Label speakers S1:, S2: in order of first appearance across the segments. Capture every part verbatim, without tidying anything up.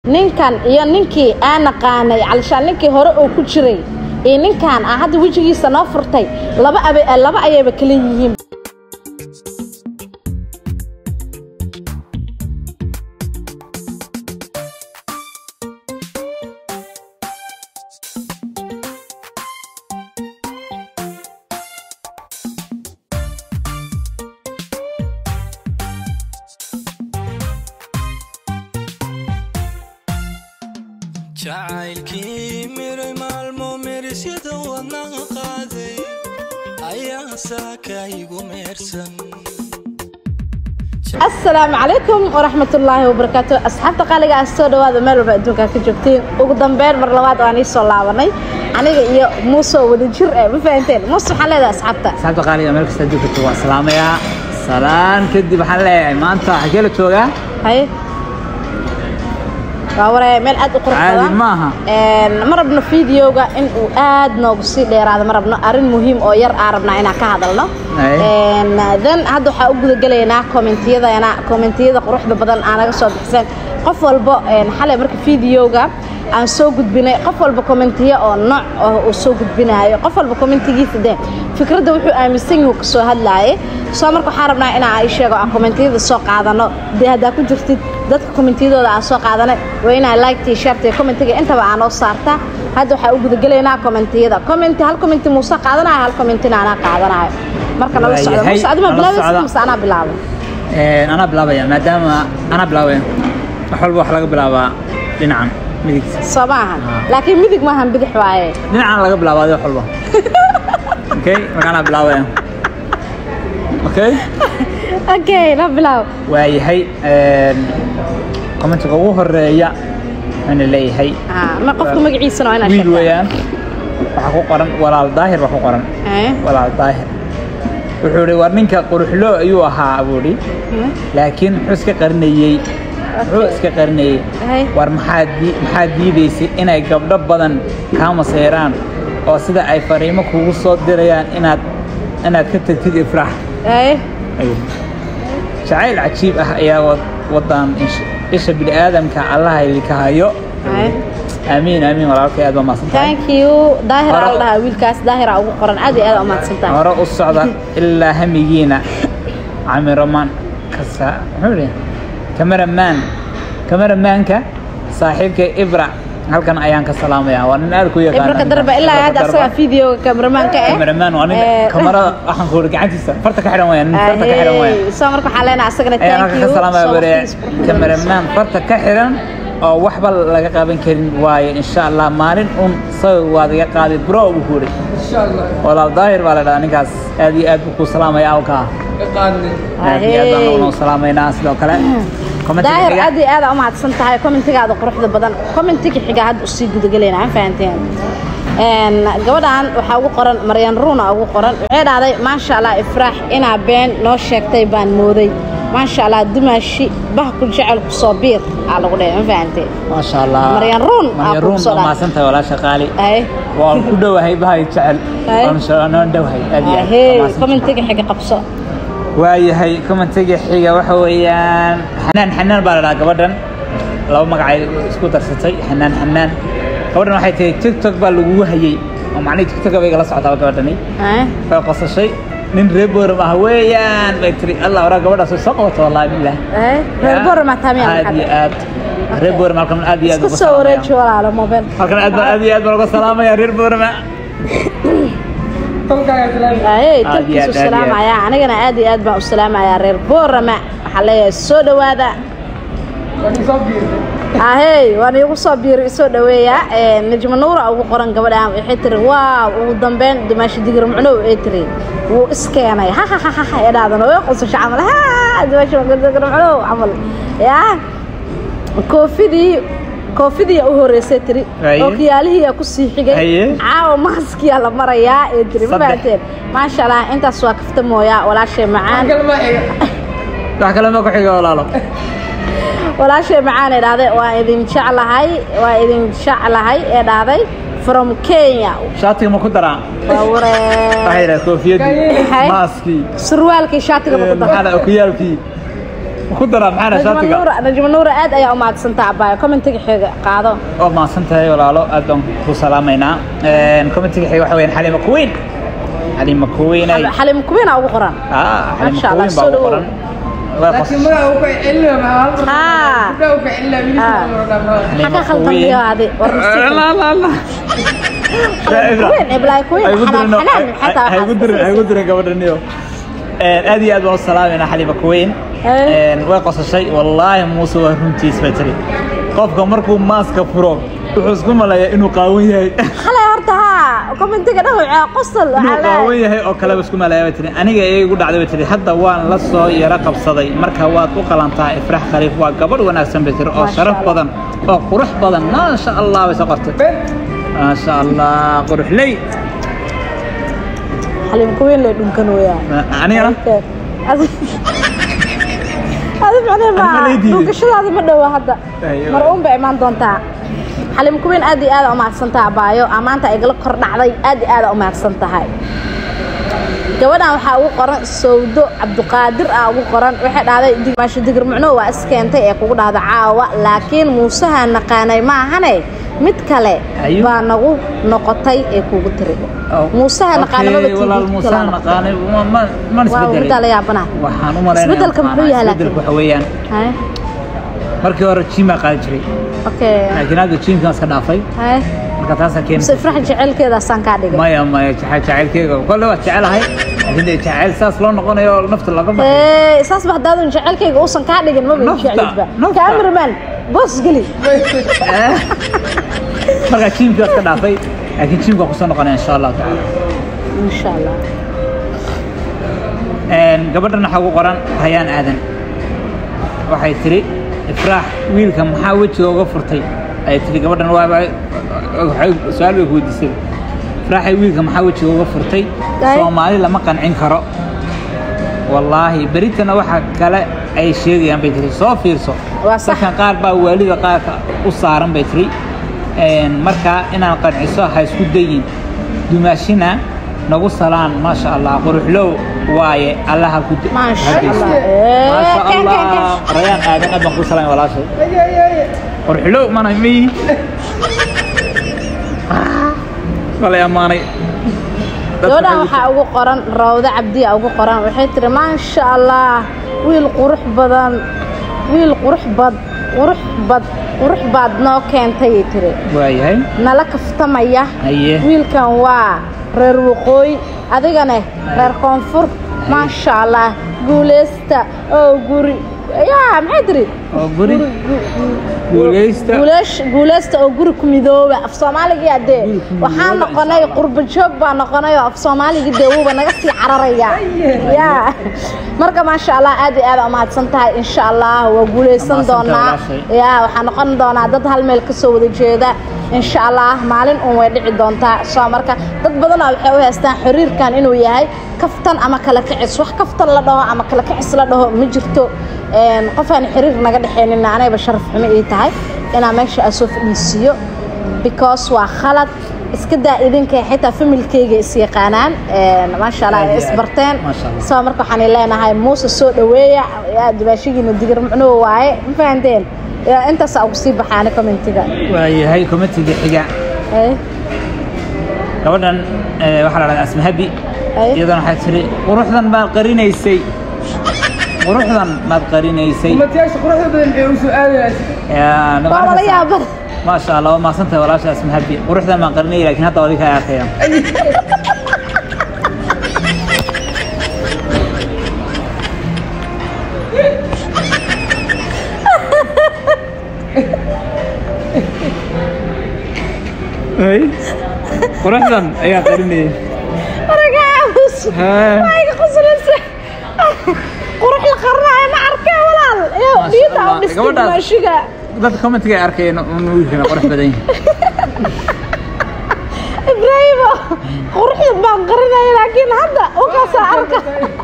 S1: ninkan iyo ninkii aan naqaanay calishaan ninkii hore oo ku jiray ee ninkan ah hadda wajigiisa noo furtay laba abe laba ayaba kala yihiin
S2: jacaylkii miray maalmo meerisyada wadnaha qaaday ayaa saakaygu meersan.
S1: Assalaamu calaykum waraxmatullaahi wabarakaatuh. asxaabta qaaliga ah soo dhawaada meel walba adduunka ka joogtiin. ugu dambeyn mar labaad waan ii soo laabanay aniga iyo Muuse wada jir ee ma fahanteen. Muuse waxaan leedahay asxaabta
S3: asxaabta qaaliga meel kasta joogto waa salaamaya salaan kadib waxaan leeyahay maanta xagee la joogaa
S1: hay وأنا مال أد أقرأ
S3: عادي معها
S1: مربنا فيديوغا إن وأد نقصي ليراد مربنا أرين مهم أو ير عربنا إنا كهذا ذن هذا حأقول جلينا كومنتي هذا أنا كومنتي هذا قروح ببدن أنا قصاد حسين قفل بق حلا مرك فيديوغا عن سوق بناء قفل بكومنتي أو نوع أو سوق بناء قفل بكومنتي جيت ده فكرة ده وحو أمسين وكسو هاللاي سامر كحاربنا إنا عايشة على كومنتي هذا السوق هذا نو ده هذا كنت جرت dadka commentiyada aan soo qaadanay waa inay like tii share commentiga inta ba aan oo saarta hadda waxa uu gudagaleynaa commentiyada comment hal comment Muuse qaadanaya hal comment ana qaadanayo marka la socdo Muuse aduma bilaabay Muuse ana bilaabay
S3: ee ana bilaabaya maadaama ana bilaabay wax walba wax laga bilaabaa dhinacan midig
S1: sabahan laakiin midig ma han bidix waaye
S3: dhinacan laga bilaabaa wax walba okay marka ana bilaabay okay
S1: okay la bilaab
S3: waayahay ee comment ugu horeeya ana leeyahay
S1: ah ma qofku magaciisa oo ina
S3: sheegay wiil weeyaan waxa ku qoran walaal daahir waxa ku qoran
S1: ee
S3: walaal daahir wuxuu ri war ninka quruxlo ayuu ahaa abuuri laakiin wuxuu iska qarnayay wuxuu iska qarnayay war maxaa maxaa diidaysay inay gabdho badan ka maseeraan oo sida ay fariimo kugu soo dirayaan inaad inaad ka tagtid ifraax
S1: ee
S3: jacayl cajiib ah ayaa wadaan isha bini aadamka Allah ay ka hayo amiin amiin walaalkay aad ma santahay
S1: thank you daahir Allah wiilkaas daahira ugu qoran aad iyo aad ma santahay
S3: hore u socda ilaa hamigiina cameraman kasa hore cameraman cameramanka saaxiibka Ibra halkan ayaan ka salaamayaa waan in aad ku yaqaan
S1: Ibra ka darba ilaa hada asaga video cameramanka eh
S3: cameraman waan kamarada waxaan ku gacantiisa farta ka xiran wayaan farta ka xiran wayaan
S1: soo marka xaleena asagana thank you
S3: salaamayaa cameraman farta ka xiran oo waxba laga qaban karin waaye insha Allah maalin un soo waad iga qaadi bro ugu hore insha Allah walaal daahir baa la dhahaa ninkaas aad iyo aad ku salaamayaa oo ka qaadnay aad iyo aad baan u salaamayna sidoo kale
S1: daahir aad iyo aad ma hadsan tahay commentigaada quruxda badan commentiga xiga had u sii gudagaleena fahanteen een gabadhan waxa ugu qoran Maryan Ruuna ugu qoran waxay dhahday ma sha Allah ifraax ina been noo sheegtay baan mooday ما شاء الله دمشي بحكوا جعل صبير على قدام ما فهمتي
S3: ما شاء الله
S1: مريان رون
S3: مريان رون ما سنت ولا شغالي
S1: اي
S3: وكل وهي بهاي جعل ما شاء الله انا دوهي ادي
S1: هي كومنت تجي حاجه قبصه
S3: واي هي كومنت تجي حاجه waxa weeyaan xanaan xanaan baa la gabadhan laba magacay isku darsatay xanaan xanaan gabadhan waxay tahay TikTok baa lagu hayay oo macnaheedu TikTok bay la socotaa gabadhani ee way qosashay nin reebor ma weeyaan baytri Allah wara gabadha soo saqoto wallahi billah
S1: ee reebor ma taamiya
S3: aad iyo aad reebor ma kan aad iyo aad
S1: ugu soo wareejo walaalo mobile
S3: halkan aad aad iyo aad baan uga salaamaya reebor ma
S1: tolkaaga salaam ay tolkiisu salaamaya anigana aad iyo aad baan u salaamaya reebor ma waxa leeyahay soo dhawaada wani soo biir ahey waan igu soo biir soo dhaweeya ee najma nuura ugu qoran gabadha waxay tiri waa ugu dambeyn dimash digir macno ee tiri wuu iskeenay ha ha ha ha yadaadan oo qosasho amal ha dimash digir macno amal ya koofidii koofidii u horeysay tiri oo kiyaalihii ku sii xigay caaw maaskiya la marayaa ee tiri baateen ma sha Allah intaas waa kafta mooya walaashay macaan
S3: wax kale ma ku xigo walaalo
S1: ولا شيء معانا هذا وإذن شعلهاي وإذن شعلهاي هذا from Kenya
S3: شاطئ ما كدران
S1: وورا
S3: هاي كوفية ماسكي
S1: سروالك شاطئ ما كدران
S3: هذا أكيالكي كدر معنا شاطئ
S1: نجم نور نجم نور آد أي أمات سنتع باي كومنتك حاجة قاعدة
S3: أو ما سنتها ولا لا أدم كسلامينا كومنتك حاجة حوين حليم كوين حليم كوين أي
S1: حليم كوين أو قران
S3: آه
S1: ما شاء الله سلو
S4: لكن ما هو كإلا ما هو
S1: ها
S4: هو كإلا من
S1: حكا خلطان بيها هذه
S3: لا لا لا
S1: كوين إبلاي كوين حنان حنان حتى
S3: هاي قدر هاي قدر قبل النيو هذه أدوات السلام أنا حليم كوين وقص الشيء والله موسى وهرنتي سبتري قف كمركو ماسك فروق وحسكم على إنه قوي هاي
S1: خلا هرتها كومنتك ده قصل
S3: على قوي هاي أو كلا بسكم على بتري أنا جاي يقول على بتري حتى وان لصو يرقب صدي مركها واتوقع لانتها إفرح خريف وقبل وانا أحسن بتري أو شرف بدن أو قرح بدن ما شاء الله وسقطت ما شاء الله قرح لي
S1: حليم كوين اللي ممكن وياه
S3: أنا أنا
S1: هذا معناه ما دوكش هذا مدوا هذا مرؤوم بإيمان دونتا حليم كوين أدي هذا أمات سنتا بايو أمانتا إقلق قرن علي أدي هذا أمات سنتا هاي جوانا وحاو قرن سودو عبد القادر أو قرن واحد هذا دي ماشي دقر معناه وأسكنت يقول هذا عاوة لكن موسى نقاني ما هني متكلة بانغو نقطي يكوب تري موسى نقاني ما بتيجي
S3: ولا موسى نقاني ما ما ما نسبدل
S1: بدل يا بنا
S3: وحنو ما
S1: نسبدل كم حويها لكن
S3: نسبدل كحويان
S1: هاي
S3: مركي ورا تشيما قال جري
S1: اوكي
S3: لكن هذا تشيم كان صدافي
S1: هاي
S3: marka taas keen
S1: sifrax jecel keeda san ka dhigay
S3: maya maya jecel keega kullu waa jecelahay laakiin jecel saas loo noqonayo nafta laga baxay
S1: ee saas baxdaadu jecel keega oo san ka dhigin ma bixin jecelba cameraman boss gali marka team ka ka dhaafay laakiin team ka ku soo noqonay insha Allah taala insha Allah een gabadhana waxa ugu qoran hayaan aadan waxay tiri ifraax wiilka maxaa wajiga uga furtay ay tiri gabadhana waa سؤال بيقول دي سيد فراحي ويلكم محاوتش هو فرتي سومالي لما قنعين كرو والله بريتنا waxa kale ay sheegayaan bay tiri soo fiirso waxa qaar baa waalida qaar u saaran bay tiri een marka inaan qanciso ha isku dayin dumaashina nagu salaan ma sha Allah quruxlow waaye Allah ku ma sha Allah ma sha Allah rayaan aadan aban ku salaan walaashay quruxlow mana mi ولا يا ماني دودا waxa ugu qoran rawda cabdi ugu qoran waxay tiri ma sha Allah wiil qurux badan wiil qurux bad qurux bad qurux bad noo keentay tiri
S3: waayahay
S1: nala kaftamaya wiilkan waa reer waqooyi adigana reer koonfur ma sha Allah guuleysta oo guri يا محدري
S3: guri guuleysta
S1: guulesh guuleysta oo guri ku midooba af Soomaaliga yaade waxaan noqonay qurba joog baan noqonay af Soomaaliga deewba naga sii cararaya ya marka ma sha Allah aad aad ama hadsan tahay insha Allah waa guuleysan doonaa ya waxaan noqon doonaa dad hal meel ka soo wada jeeda insha Allah maalin oo way dhici doontaa soo marka dad badan waxay u haystaan xiriirkan inuu yahay kaftan ama kala kicis wax kaftan la dhaho ama kala kicis la dhaho ma jirto een qofaan xiriir naga dhaxeynina anayba sharaf xumo ii tahay inaan meesha asoo fadhiisiyo because waa khalad iska daa idinka xitaa familkeyga is yaqaanaan een ma sha Allah isbarteen soo marka waxaan leenahay Muuse soo dhaweeya yaa dibaashigiina digar macnoo waaye ma fahanteen انت سأقصي بحانا كومنتيجا
S3: وهي هاي كومنتيجا حاجة
S1: ايه
S3: قبلا واحد على اسم هبي ايضا حتري وروحنا ما قرينا يسي وروحنا ما قرينا يسي
S4: ما تياش روحنا بدنا سؤال
S3: يا
S1: والله يا بر
S3: ما شاء الله ما صنت ولا شيء اسم هبي وروحنا ما قرينا لكن هذا وليك يا اخي اي قرحنا يا قرني
S1: رجعوس هاي قصلت قرح القرنه ما عركه ولا يا ديتا ودست ماشيغا
S3: dad comment ka arkeen inuu wiilkana qurux badan yahay
S1: Ibrahim qurux baan qarinay laakiin hadda oo ka soo arka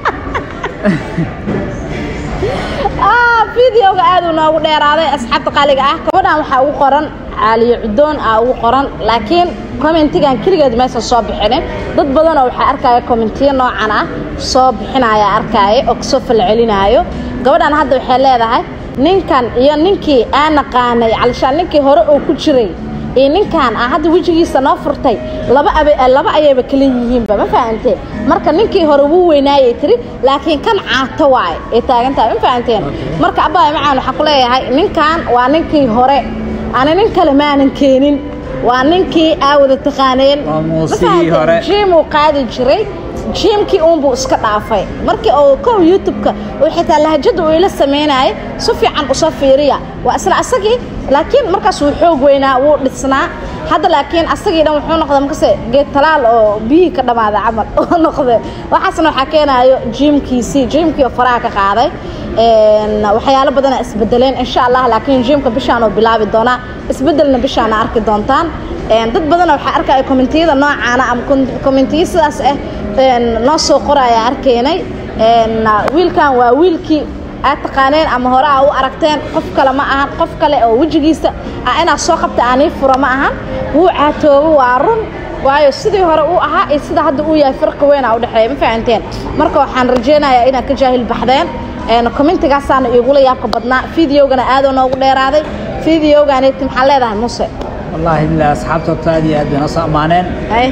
S1: ah fiidiyoga aad u noogu dheeraaday asxaabta qaaliga ah gabadhan waxa ugu qoran عالي عدون أو قرن لكن كومنتيجان كلجد مثلا صاب حنا ضد بدنا وح أركاي كومنتين نوعنا صاب حنا يا أركاي أقصف العلينا أيو gabadhan hadda waxay leedahay ninkan iyo ninkii aan naqaanay calishaan ninkii hore oo ku jiray ee ninkan ah hadda wajigiisa noo furtay laba abe laba ayaba kala yihiinba ma fahanteen marka ninkii hore wuu weynaayay tiri laakiin kan caato waay ee taagantaa ma fahanteen marka abbaay macaan waxa ku leeyahay ninkan waa ninkii hore ana nin kale maanan keenin waa ninkii aawada taqaaneen
S3: muusigii hore
S1: jim uu qaadi jiray jimkii uun buu iska dhaafay markii oo kow youtube-ka oo xitaa lahjada uu ila sameynay si fiican u soo fiiriya waa isla asagii laakiin markaas uu xoog weynaa wuu dhisnaa hadda laakiin asagii dhan wuxuu noqday markaas geed talaal oo biyo ka dhamaada camal oo noqday waxaasna waxa keenayo jimkiisi jimkii faraha ka qaaday een waxyaalo badan isbedeleen insha Allah laakiin jimka bishaan oo bilaabi doona isbedelna bishaan arki doontaan een dad badan waxa arkay commentiyada noocaana ama commentiyada sidaas ah een noo soo qoraya arkeenay een wiilkan waa wiilkii aad taqaaneen ama hore aa u aragteen qof kale ma ahan qof kale oo wajigiisa aa inaa soo qabta aanay furo ma ahan wuu caatoobo waa run waayo sidii hore uu ahaa iyo sida hadda uu yahay farqi weyn aa u dhaxeeya ma fahanteen marka waxaan rajeynayaa inaad ka jaahil baxdeen een commentigaasana igula yaabka badnaa fiidiyowgana aad oo noogu dheeraaday fiidiyowgana inta maxaa leedahay Muuse
S3: والله إلا أصحابته تادي أدنى صامانين
S1: أي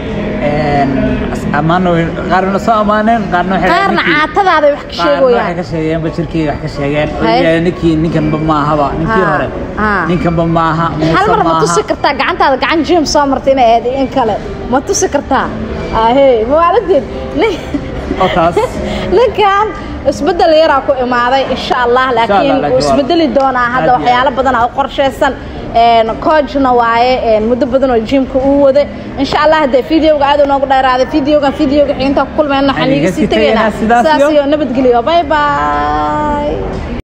S3: أمانو قارن صامانين قارن
S1: حين قارن عاتذا هذا يحكي شيء وياه
S3: قارن يحكي شيء بشركي يحكي شيء نكي نكن بما هوا نكي هرب نكن بما ها
S1: هل مرة ما تسكرتها قعنت هذا قعن جيم صامرتين هذه إن كله ما تسكرتها آه هي مو عارفين
S3: أطاس
S1: لكن isbedel yara ku imaaday insha Allah laakiin isbedeli doona hada waxyaalo badan oo qorsheysan een coachna waaye een muddo badan oo gymka uu waday insha Allah hada fiidiyowga aad noogu dheeraaday fiidiyowga fiidiyowga xinta ku kulmayna xaniga si tagayna sidaas iyo nabad geliyo bye bye